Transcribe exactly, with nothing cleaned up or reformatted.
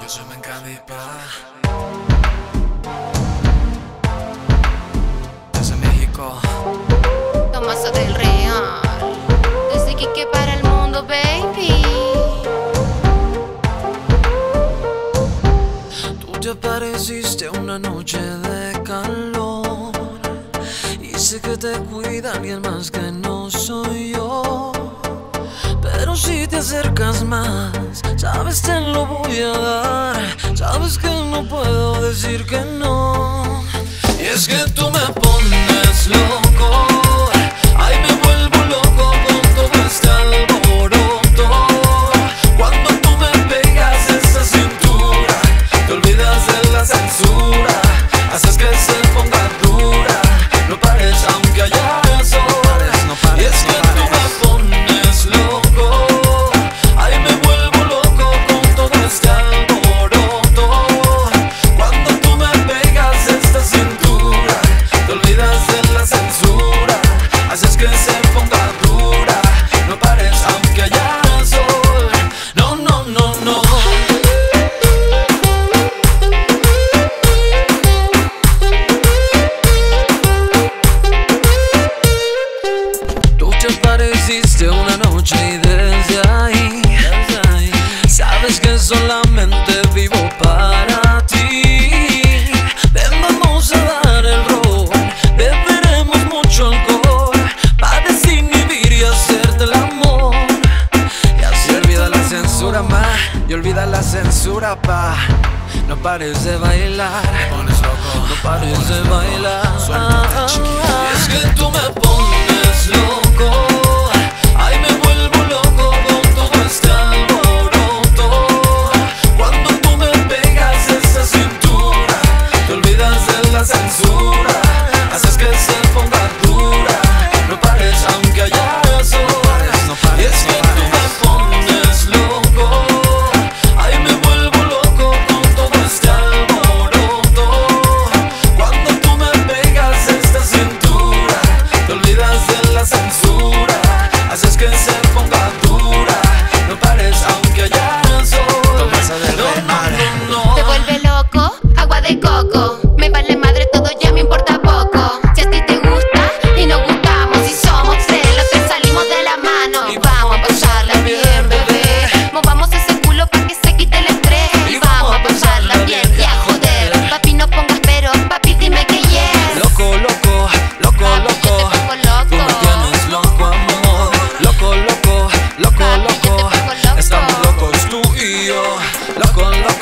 je m'en candy pas. Desde México, Tomasa del Real, desde Quique para el mundo, baby. tú te apareciste una noche de calor y sé que te cuida alguien más que no soy yo. Pero si te acercas más, sabes te lo voy a dar. Sabes que no puedo decir que no. Y es que tú me pones loco. Ay, me vuelvo loco con todo este alboroto. Cuando tú me pegas esa cintura, te olvidas de la censura. Haces que se ponga dura. No pares aunque haya sol. No pares, y es que tú me pones loco. Ay, me vuelvo loco con todo este alboroto. Cuando tú me pegas esta cintura, te olvidas de la censura. Haces que se ponga dura. No pares aunque haya sol. No, no, no, no. Tú te apareciste una noche y desde ahí, desde ahí sabes que solamente vivo para ti. Ven, vamos a dar el rol, beberemos mucho alcohol para desinhibir y hacerte el amor. Y así olvida la censura, ma, y olvida la censura, pa. No pares de bailar, me pones loco. No pares de bailar. Suéltate, chiquilla. Y es que tú me pones loco. Ay, me vuelvo loco con todo este alboroto. Cuando tú me pegas esa cintura, te olvidas de la censura. Haces que se ponga dura. No pares aunque haya sol. No pares, y es que tú me pones loco. Ay, me vuelvo loco con todo este alboroto. Cuando tú me pegas esta cintura, te olvidas de la censura. Haces que se ponga dura. No pares aunque haya sol. Tomasa del Real. No, no, no, Te vuelve loco, agua de coco. Me vale madre todo, ya me importa poco. Si a ti te gusta y nos gustamos, si somos tres, los tres salimos de la mano. Y vamos a pasarla bien, bebé. Movamos ese culo pa' que se quite el estrés. Y vamos a pasarla bien y a joder. Papi, no pongas pero, papi, dime que yes. Loco, loco, loco, Papi, yo loco. te pongo loco. Tú me tienes loco, amor. Loco, loco, loco, Papi, yo te loco. pongo loco. Estamos locos tú y yo. Loco, loco.